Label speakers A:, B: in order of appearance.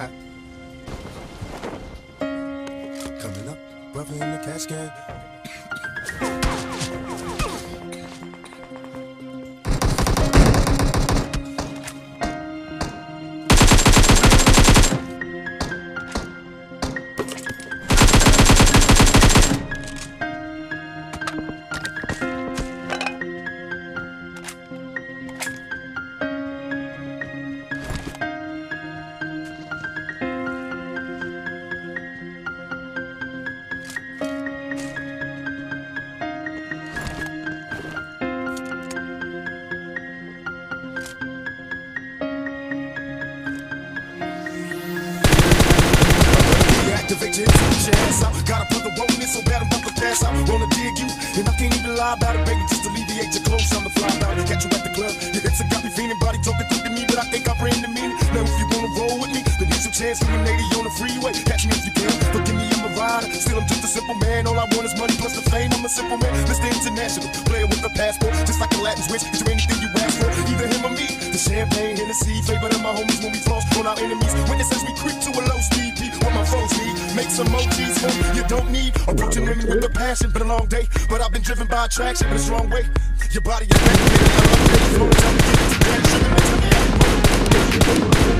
A: Coming up, brother in the cash can. Activate your chance out. Gotta put the roll in so bad I'm about to pass out. Wanna dig you, and I can't even lie about it, baby. Just alleviate your clothes, I'm the fly about it. Catch you at the club, your hips have got me feeling. Body talking quick to me, but I think I ran the meaning. Now if you wanna roll with me, then here's your chance. You and lady on the freeway, catch me if you can. Forgive me, I'm a rider. Still I'm just a simple man. All I want is money plus the fame. I'm a simple man, Mr. International, player with a passport, just like a Latin switch. Is there anything you ask for? Either him or me. The champagne, Hennessy, favorite of my homies when we floss on our enemies. Witnesses we creep to a low speed beat. What my foes need, make some emojis for you don't need. Approaching women with a passion, been a long day, but I've been driven by attraction in a strong way. Your body is ready, I love it. Tell me get it together, sugar, tell me how you want it.